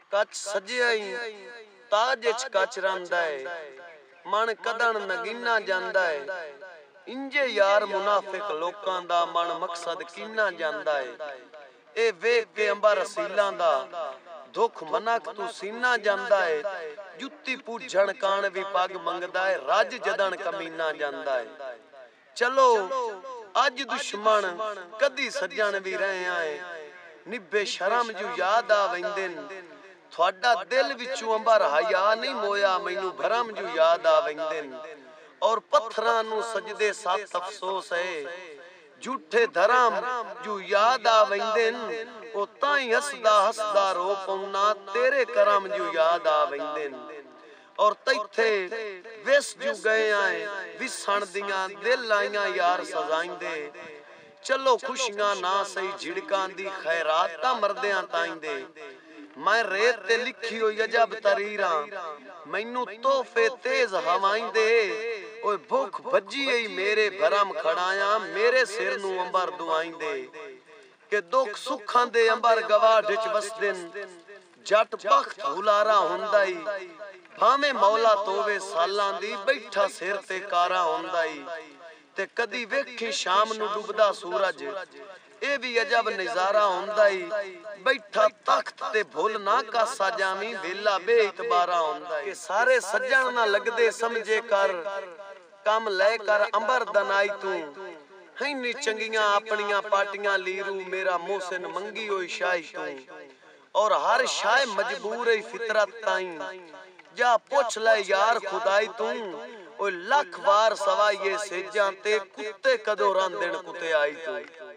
कच सजिया ताज कच रंदा है मन कदन नगीना जांदा है इंजे यार मुनाफिक लोकां दा मन मकसद कीना जांदा है ए वेख के अंबर रसीलां दा दुख मनक तू सीना जांदा है जुत्ती पूजण कान भी पग मंगदा है रज जदन कमीना जांदा है चलो अज दुश्मन कदी सज्जन भी रहे आए निभे शर्म जो याद आ वैंदे थोड़ा दिल विचों अंबर हया नहीं मोया मैनू भरम जो याद आ वैंदे और पत्थरां नू सजदे सत अफसोस है झूठे धर्म जो याद आ वैंदे ओ ताई हसदा हसदा रो पौना तेरे करम जो याद आ वैंदे और तैथे विस जो गए आए विसण दियां दिल आईयां यार सजाइंदे चलो खुशियां ना सही झिड़कां दी खैरात ता मरदियां ताईंदे मैं रेत ते लिखी होई अजब तरीरां मैनू तोहफे तेज हवाइंदे ओए भुख भजी आई मेरे भरम खड़ाया मेरे सिर नू अंबर दुआइंदे के दुख सुखां दे अंबर गवाड़ विच वसदिन जट बख्त हुलारा हुंदा ही भावें मौला तोवे सालां दी बैठा सिर ते कारा हुंदा ही ते कदी वेखी शाम नू डुबदा सूरज ए भी अजब नजारा हुंदा ही बैठा तख्त ते भुल ना कासा जावी वेला बेइतबारा हुंदा के सारे सज्जन ना लगदे समझे कर कम ले कर अंबर दनाई तू हैनी चंगियां अपनियां पाटियां लीरू मेरा मोहसिन मंगी होई शाही तू और हर शाय मजबूर है फितरत ताई जा पूछ ले यार खुदाई तू ओ लख बार सवाइए सेजां ते कुत्ते कदों रांदेण कुत्ते आई तू